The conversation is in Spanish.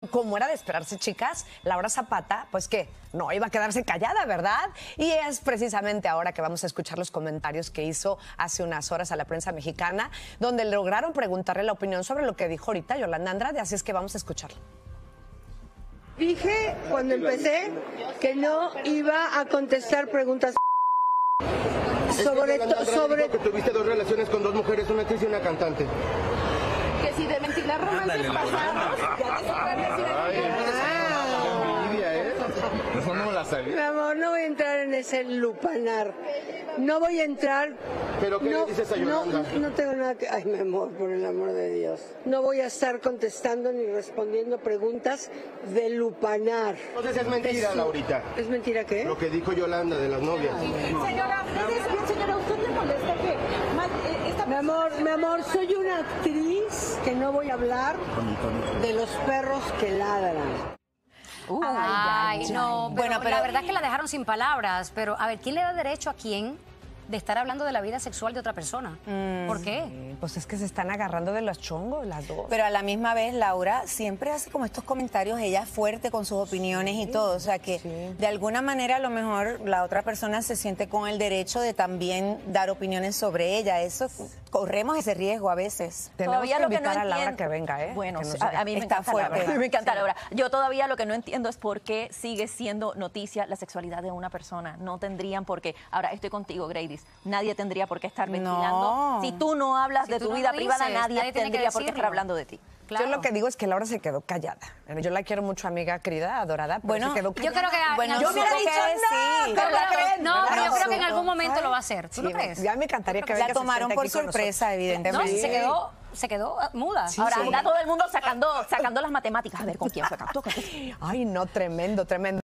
Como era de esperarse, chicas, Laura Zapata, pues que no iba a quedarse callada, ¿verdad? Y es precisamente ahora que vamos a escuchar los comentarios que hizo hace unas horas a la prensa mexicana, donde lograron preguntarle la opinión sobre lo que dijo ahorita Yolanda Andrade, así es que vamos a escucharlo. Dije cuando empecé que no iba a contestar preguntas sobre que tuviste 2 relaciones con 2 mujeres, una actriz y una cantante. Que si de ventilar romances pasados, Mi amor, no voy a entrar en ese lupanar. No voy a entrar. ¿Pero qué le dices a Yolanda? No tengo nada que... Ay, mi amor, por el amor de Dios. No voy a estar contestando ni respondiendo preguntas de lupanar. Entonces es mentira, Laurita. ¿Es mentira qué? Lo que dijo Yolanda de las novias. señora, ¿usted le molesta que Mi amor, soy una actriz que no voy a hablar de los perros que ladran. Ay, no, Bueno, pero la verdad es que la dejaron sin palabras, pero a ver, ¿quién le da derecho a quién de estar hablando de la vida sexual de otra persona? ¿Por qué? Pues es que se están agarrando de los chongos las dos. Pero a la misma vez, Laura siempre hace como estos comentarios, ella es fuerte con sus opiniones y todo, o sea que de alguna manera a lo mejor la otra persona se siente con el derecho de también dar opiniones sobre ella, eso corremos ese riesgo a veces. Tenemos Todavía que lo que invitar no a Laura entiendo- que venga, ¿eh? Bueno, Que nos a mí me está encanta fuerte. Laura. Me encanta Laura. Yo todavía lo que no entiendo es por qué sigue siendo noticia la sexualidad de una persona. No tendrían por qué. Ahora estoy contigo, Greydis. Nadie tendría por qué estar ventilando. No. Si tú no hablas Si de tú tu no vida lo privada, dices, nadie nadie tiene que tendría por qué estar decirlo. hablando de ti. Claro. Yo lo que digo es que Laura se quedó callada. Yo la quiero mucho, amiga querida, adorada, pero Bueno, se quedó Yo callada. creo que Bueno, yo sí, hubiera sí, dicho sí. pero ¿La creen? no, pero yo No, creo que en sí. algún momento lo va a hacer. ¿Tú no Sí, crees? ya me encantaría que venga. La tomaron por sorpresa, evidentemente. No, se quedó muda. Ahora anda todo el mundo sacando las matemáticas. A ver con quién fue. Ay, no, tremendo, tremendo.